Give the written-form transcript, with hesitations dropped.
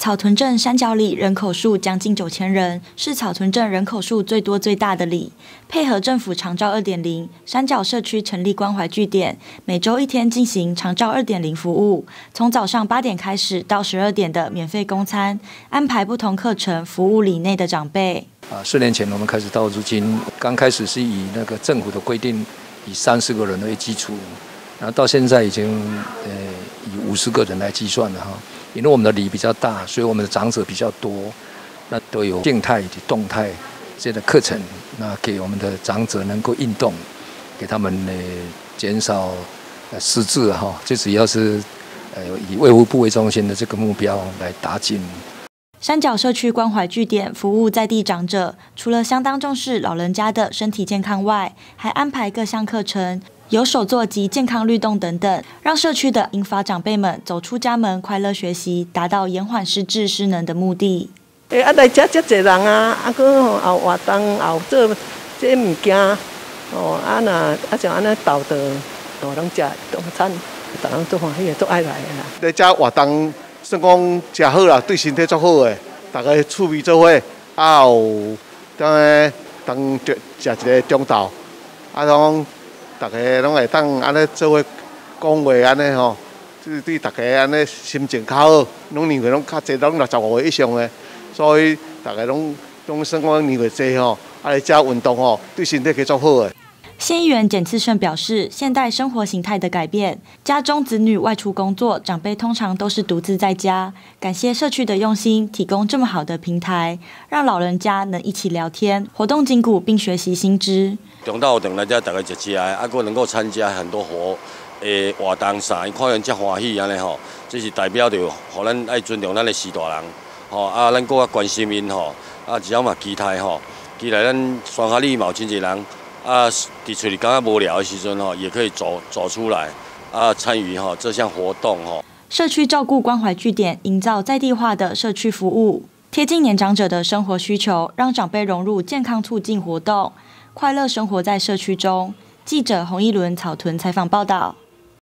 草屯镇山脚里人口数将近9000人，是草屯镇人口数最多最大的里。配合政府长照 2.0， 山脚社区成立关怀据点，每周1天进行长照 2.0 服务，从早上8点开始到12点的免费供餐，安排不同课程服务里内的长辈。 4年前我们开始到如今，刚开始是以那个政府的规定，以30个人为基础，然后到现在已经以50个人来计算了哈。因为我们的里比较大，所以我们的长者比较多，那都有静态以及动态这样的课程，那给我们的长者能够运动，给他们减少失智哈，最主要是以卫福部为中心的这个目标来达进。 山脚社区关怀据点服务在地长者，除了相当重视老人家的身体健康外，还安排各项课程，有手作及健康律动等等，让社区的银发长辈们走出家门，快乐学习，达到延缓失智失能的目的。 来遮遮侪人啊，搁后活动后做这物件，那像安尼斗的，拢食中餐，大人都欢喜，都爱来啦。 来遮活动。算讲食好啦，对身体足好诶。大家趣味做伙，有当食一个中昼，拢大家拢会当安尼做伙讲话安尼吼，对大家安尼心情较好。拢年岁拢较侪，拢65岁以上诶，所以大家拢算讲年岁侪吼，来遮运动吼，对身体足好诶。 县议员简次顺表示，现代生活形态的改变，家中子女外出工作，长辈通常都是独自在家。感谢社区的用心，提供这么好的平台，让老人家能一起聊天、活动筋骨，并学习新知。 中昼顿来遮大家一起来，还能够参加很多活动啥，看人遮欢喜安尼吼，这是代表着，互咱爱尊重咱的士大人，咱搁较关心因吼，只要嘛期待咱双下里嘛有真侪人。伫厝里感觉无聊的时阵也可以走出来参与这项活动社区照顾关怀据点营造在地化的社区服务，贴近年长者的生活需求，让长辈融入健康促进活动，快乐生活在社区中。记者洪一伦草屯采访报道。